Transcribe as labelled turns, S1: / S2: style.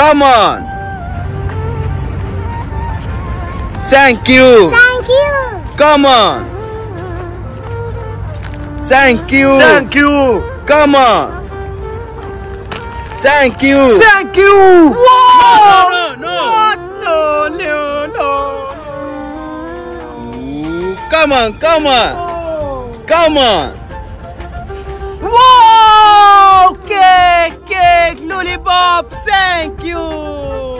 S1: Come on. Thank you.
S2: Thank you.
S1: Come on. Thank you.
S3: Thank you.
S1: Come on. Thank you.
S3: Thank you.
S1: No,
S3: Wow.
S1: no,
S3: What? No, no, no.
S1: Ooh, come on, come on. Come on.
S3: Wow! Cake, cake, lollipop. Thank you.